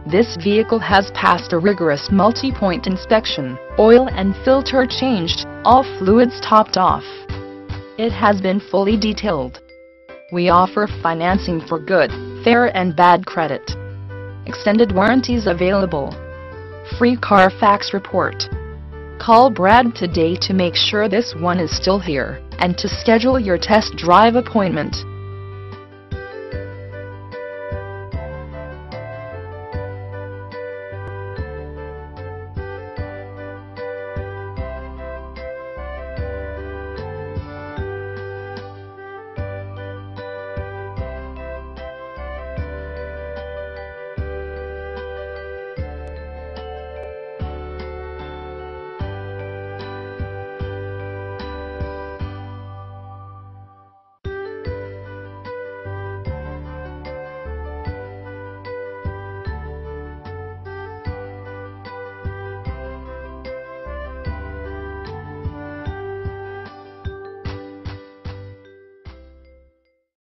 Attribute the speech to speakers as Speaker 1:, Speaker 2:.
Speaker 1: This vehicle has passed a rigorous multi-point inspection, oil and filter changed, all fluids topped off. It has been fully detailed. We offer financing for good, fair and bad credit. Extended warranties available. Free CARFAX report. Call Brad today to make sure this one is still here, and to schedule your test drive appointment.